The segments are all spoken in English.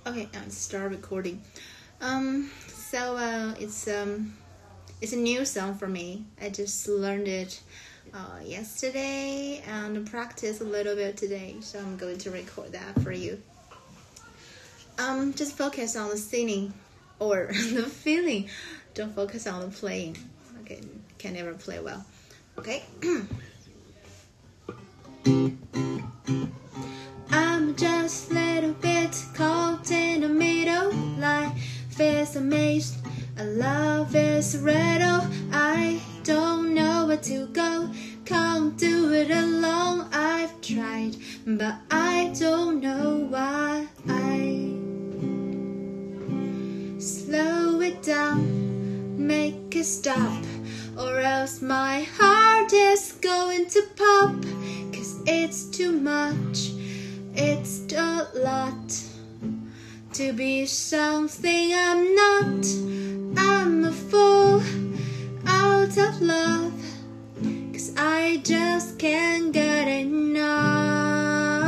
Okay, and start recording. It's a new song for me. I just learned it yesterday and practiced a little bit today. So I'm going to record that for you. Just focus on the singing or the feeling. Don't focus on the playing. Okay, can never play well. Okay. I'm just a little bit caught in the middle. Life is a maze and love is a riddle. I don't know where to go, can't do it alone. I've tried, but I don't know why. Slow it down, make it stop, or else my heart is going to pop. 'Cause it's too much, it's a lot to be something I'm not. I'm a fool out of love, 'cause I just can't get enough.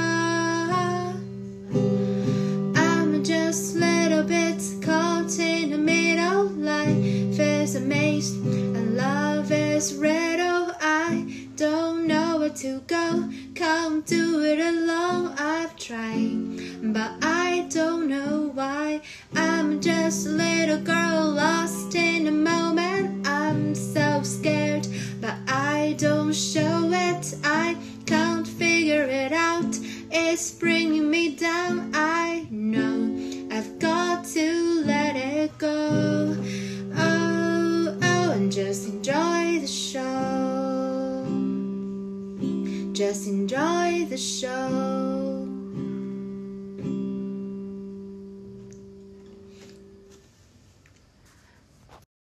I'm just a little bit caught in the middle. Life is a maze and love is a riddle. I don't know where to go, can't do it alone. I've tried, but I don't know why. I'm just a little girl lost in a moment. I'm so scared, but I don't show it. I can't figure it out, it's bringing me down. I know I've got to let it go. Oh, and just enjoy the show. Just enjoy the show.